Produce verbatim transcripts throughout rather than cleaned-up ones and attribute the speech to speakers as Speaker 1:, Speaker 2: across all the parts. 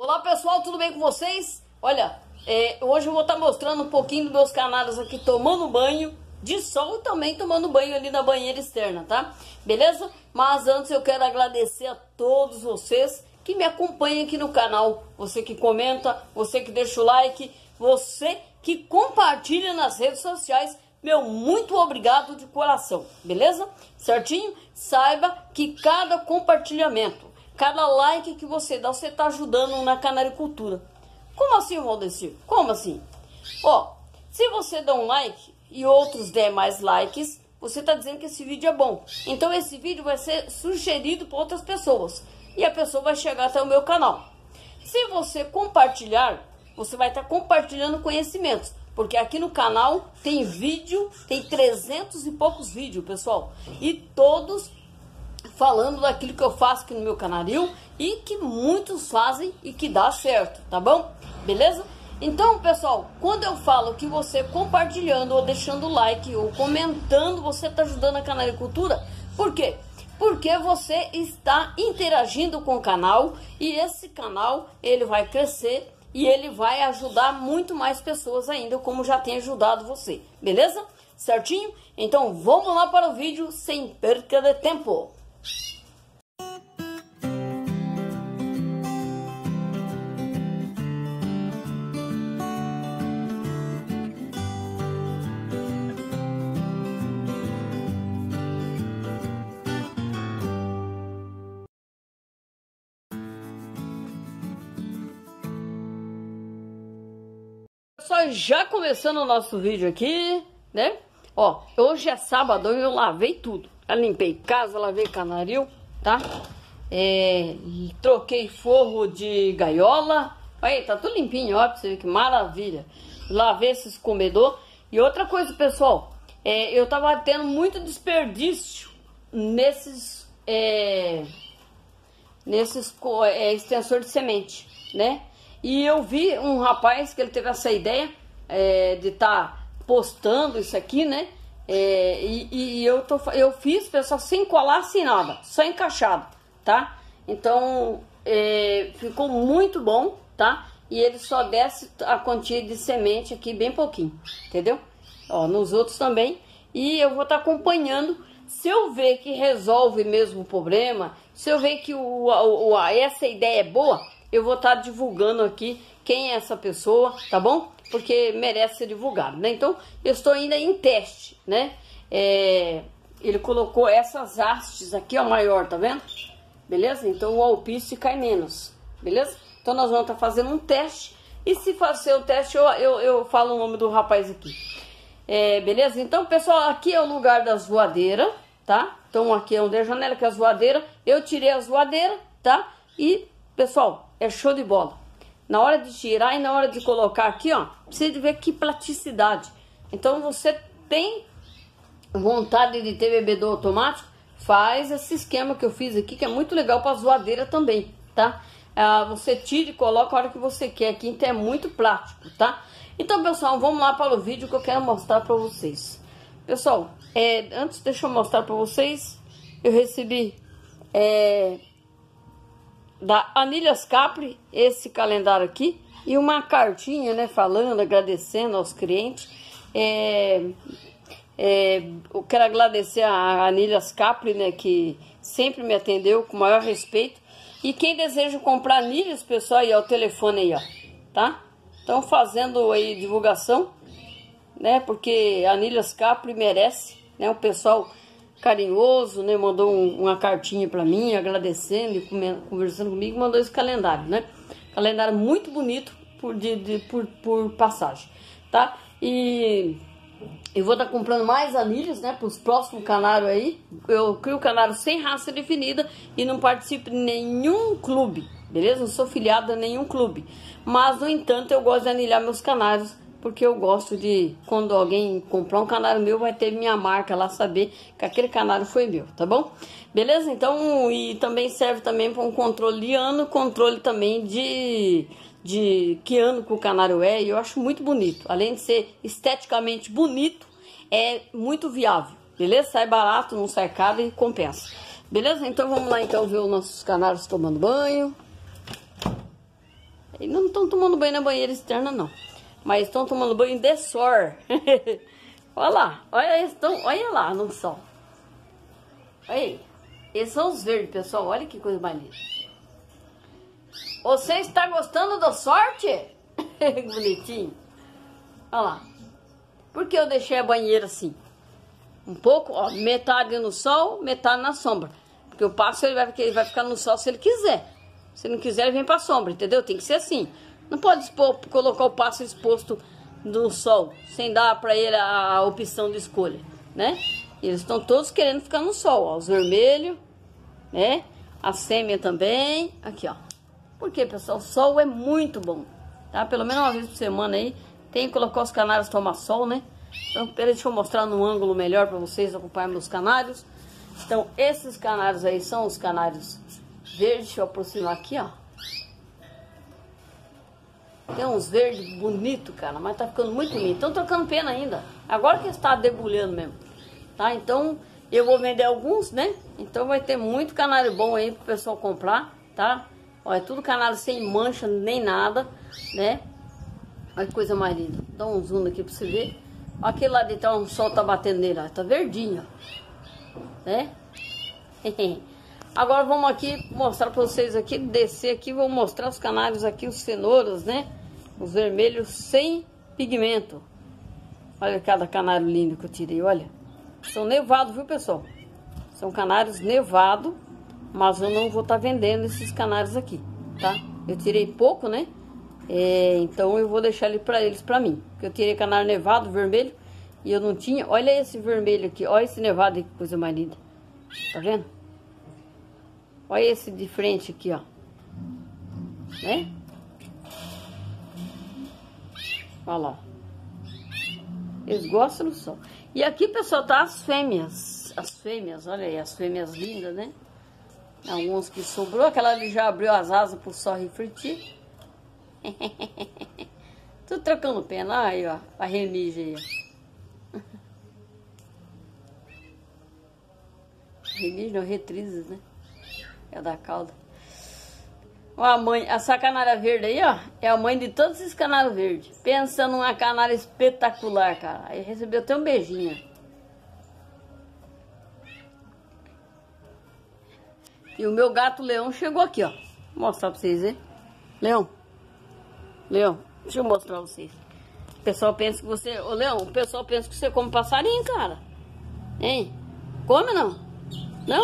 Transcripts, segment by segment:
Speaker 1: Olá pessoal, tudo bem com vocês? Olha, é, hoje eu vou estar mostrando um pouquinho dos meus canados aqui tomando banho de sol e também tomando banho ali na banheira externa, tá? Beleza? Mas antes eu quero agradecer a todos vocês que me acompanham aqui no canal. Você que comenta, você que deixa o like, você que compartilha nas redes sociais. Meu, muito obrigado de coração, beleza? Certinho? Saiba que cada compartilhamento, cada like que você dá, você tá ajudando na canaricultura. Como assim, Valdecir? Como assim? Ó, se você dá um like e outros der mais likes, você tá dizendo que esse vídeo é bom. Então esse vídeo vai ser sugerido para outras pessoas e a pessoa vai chegar até o meu canal. Se você compartilhar, você vai estar compartilhando conhecimentos. Porque aqui no canal tem vídeo, tem trezentos e poucos vídeos, pessoal. E todos falando daquilo que eu faço aqui no meu canaril e que muitos fazem e que dá certo, tá bom? Beleza? Então, pessoal, quando eu falo que você compartilhando ou deixando like ou comentando, você está ajudando a canaricultura. Por quê? Porque você está interagindo com o canal e esse canal ele vai crescer e ele vai ajudar muito mais pessoas ainda, como já tem ajudado você. Beleza? Certinho? Então vamos lá para o vídeo sem perca de tempo. Só já começando o nosso vídeo aqui, né? Ó, hoje é sábado e eu lavei tudo. Eu limpei casa, lavei canaril, tá? É, troquei forro de gaiola. Aí, tá tudo limpinho, ó, pra você ver que maravilha. Lavei esses comedor. E outra coisa, pessoal, é, eu tava tendo muito desperdício nesses, é, nesses é, extensor de semente, né? E eu vi um rapaz que ele teve essa ideia é, de estar tá postando isso aqui, né? É, e, e eu, tô, eu fiz, pessoal, sem colar, sem nada, só encaixado, tá? Então, é, ficou muito bom, tá? E ele só desce a quantia de semente aqui bem pouquinho, entendeu? Ó, nos outros também. E eu vou estar tá acompanhando. Se eu ver que resolve mesmo o problema, se eu ver que o, o, a, essa ideia é boa, eu vou estar divulgando aqui quem é essa pessoa, tá bom? Porque merece ser divulgado, né? Então, eu estou ainda em teste, né? É, ele colocou essas hastes aqui, ó, maior, tá vendo? Beleza? Então, o alpiste cai menos, beleza? Então, nós vamos estar fazendo um teste. E se fazer o teste, eu, eu, eu falo o nome do rapaz aqui. É, beleza? Então, pessoal, aqui é o lugar da zoadeira, tá? Então, aqui é onde é a janela, que é a zoadeira. Eu tirei a zoadeira, tá? E, pessoal, é show de bola. Na hora de tirar e na hora de colocar aqui, ó, precisa ver que platicidade. Então, você tem vontade de ter bebedouro automático, faz esse esquema que eu fiz aqui, que é muito legal para zoadeira também, tá? Ah, você tira e coloca a hora que você quer aqui, então é muito prático, tá? Então, pessoal, vamos lá para o vídeo que eu quero mostrar para vocês. Pessoal, é, antes deixa eu mostrar para vocês, eu recebi... É, da Anilhas Capri, esse calendário aqui, e uma cartinha, né, falando, agradecendo aos clientes. É, é, eu quero agradecer a Anilhas Capri, né, que sempre me atendeu com o maior respeito. E quem deseja comprar anilhas, pessoal, aí é o telefone aí, ó, tá? Estão fazendo aí divulgação, né, porque a Anilhas Capri merece, né, o pessoal carinhoso, né, mandou um, uma cartinha para mim, agradecendo e conversando comigo, mandou esse calendário, né, calendário muito bonito por, de, de, por, por passagem, tá, e eu vou estar tá comprando mais anilhas, né, para os próximos canários aí. Eu crio canário sem raça definida e não participo de nenhum clube, beleza, não sou filiado a nenhum clube, mas no entanto eu gosto de anilhar meus canários, porque eu gosto de, quando alguém comprar um canário meu, vai ter minha marca lá, saber que aquele canário foi meu, tá bom? Beleza? Então, e também serve também para um controle de ano, controle também de, de que ano que o canário é, e eu acho muito bonito. Além de ser esteticamente bonito, é muito viável, beleza? Sai barato, não sai caro e compensa. Beleza? Então vamos lá então ver os nossos canários tomando banho. Eles não estão tomando banho na banheira externa, não. Mas estão tomando banho de sol. Olha lá, olha, eles tão, olha lá no sol. Olha aí. Esses são os verdes, pessoal. Olha que coisa mais linda. Você está gostando da sorte? Bonitinho. Olha lá. Por que eu deixei a banheira assim? Um pouco, ó, metade no sol, metade na sombra. Porque o pássaro ele vai, ele vai ficar no sol se ele quiser. Se não quiser, ele vem para a sombra, entendeu? Tem que ser assim. Não pode expor, colocar o pássaro exposto no sol, sem dar para ele a, a opção de escolha, né? Eles estão todos querendo ficar no sol, ó. Os vermelhos, né? A fêmea também. Aqui, ó. Por quê, pessoal? O sol é muito bom, tá? Pelo menos uma vez por semana aí. Tem que colocar os canários tomar sol, né? Então, deixa eu mostrar num ângulo melhor para vocês acompanharem meus canários. Então, esses canários aí são os canários verdes. Deixa eu aproximar aqui, ó. Tem uns verdes bonitos, cara, mas tá ficando muito lindo. Estão trocando pena ainda. Agora que está debulhando mesmo, tá? Então, eu vou vender alguns, né? Então, vai ter muito canário bom aí pro pessoal comprar, tá? Ó, é tudo canário sem mancha, nem nada, né? Olha que coisa mais linda. Dá um zoom aqui pra você ver. Olha aquele lá de trás, o sol tá batendo nele, ó. Tá verdinho, ó. Né? Agora vamos aqui mostrar pra vocês aqui, descer aqui, vou mostrar os canários aqui, os cenouras, né? Os vermelhos sem pigmento. Olha cada canário lindo que eu tirei, olha. São nevados, viu, pessoal? São canários nevados, mas eu não vou estar tá vendendo esses canários aqui, tá? Eu tirei pouco, né? É, então eu vou deixar ele para eles, para mim. Porque eu tirei canário nevado, vermelho, e eu não tinha. Olha esse vermelho aqui, olha esse nevado aí, que coisa mais linda. Tá vendo? Olha esse de frente aqui, ó. Né? Olha lá. Eles gostam do sol. E aqui, pessoal, tá as fêmeas. As fêmeas, olha aí, as fêmeas lindas, né? Alguns que sobrou, aquela ali já abriu as asas pro sol refletir. Tudo trocando pena, aí ó, a remige aí, ó. Remige não, retrizes, né? É da cauda. Ó, a mãe, essa canária verde aí, ó, é a mãe de todos esses canários verdes. Pensa numa canária espetacular, cara. Aí recebeu até um beijinho. E o meu gato Leão chegou aqui, ó. Vou mostrar pra vocês, hein? Leão. Leão, deixa eu mostrar pra vocês. O pessoal pensa que você... Ô, Leão, o pessoal pensa que você come passarinho, cara. Hein? Come não? Não?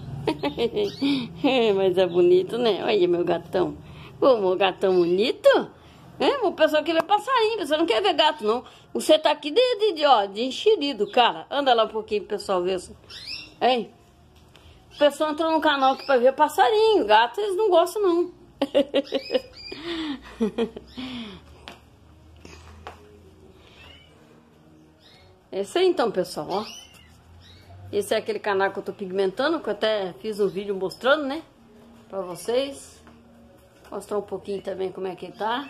Speaker 1: Mas é bonito, né? Olha meu gatão. Ô, meu gatão bonito. É, o pessoal quer ver passarinho, você não quer ver gato, não. Você tá aqui de, de, de, ó, de enxerido, cara. Anda lá um pouquinho pro pessoal ver. Hein? O pessoal entrou no canal aqui pra ver passarinho. Gato, eles não gostam, não. Esse aí então, pessoal, ó. Esse é aquele canal que eu tô pigmentando, que eu até fiz um vídeo mostrando, né? Pra vocês. Mostrar um pouquinho também como é que ele tá.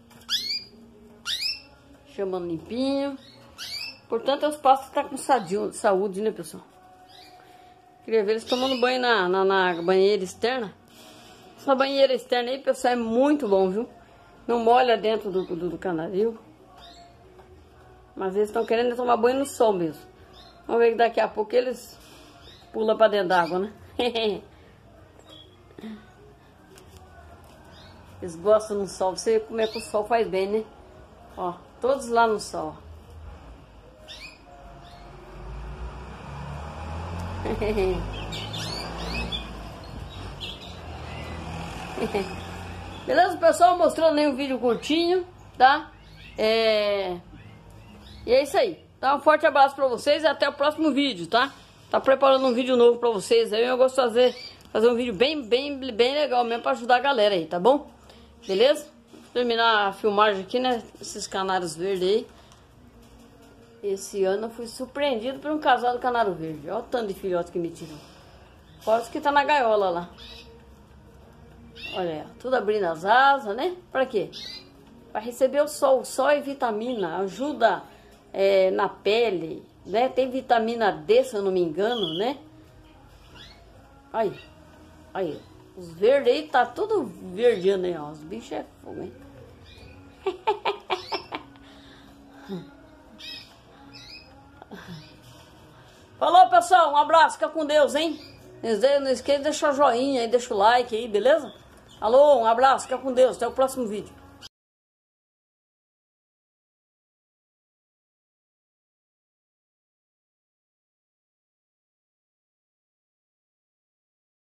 Speaker 1: Chamando limpinho. Portanto, os passos tá com sadio, saúde, né, pessoal? Queria ver eles tomando banho na, na, na banheira externa. Essa banheira externa aí, pessoal, é muito bom, viu? Não molha dentro do, do, do canarinho. Mas eles estão querendo tomar banho no sol mesmo. Vamos ver que daqui a pouco eles pulam pra dentro d'água, né? Eles gostam no sol. Você vê como é que o sol faz bem, né? Ó, todos lá no sol. Beleza, pessoal? Mostrando aí um vídeo curtinho, tá? É... E é isso aí. Tá? Um forte abraço pra vocês e até o próximo vídeo, tá? Tá preparando um vídeo novo pra vocês aí. Eu gosto de fazer, fazer um vídeo bem, bem, bem legal mesmo pra ajudar a galera aí, tá bom? Beleza? Vou terminar a filmagem aqui, né? Esses canários verdes aí. Esse ano eu fui surpreendido por um casal de canário verde. Olha o tanto de filhotes que me tirou. Fora os que tá na gaiola lá. Olha aí, tudo abrindo as asas, né? Pra quê? Pra receber o sol. O sol é vitamina, ajuda é, na pele, né? Tem vitamina D, se eu não me engano, né? Aí, aí. Os verdes aí tá tudo verdinho aí, ó. Os bichos é fogo, hein? Falou, pessoal. Um abraço. Fica com Deus, hein? Não esqueça de deixar o joinha aí, deixa o like aí, beleza? Alô, um abraço. Fica com Deus. Até o próximo vídeo.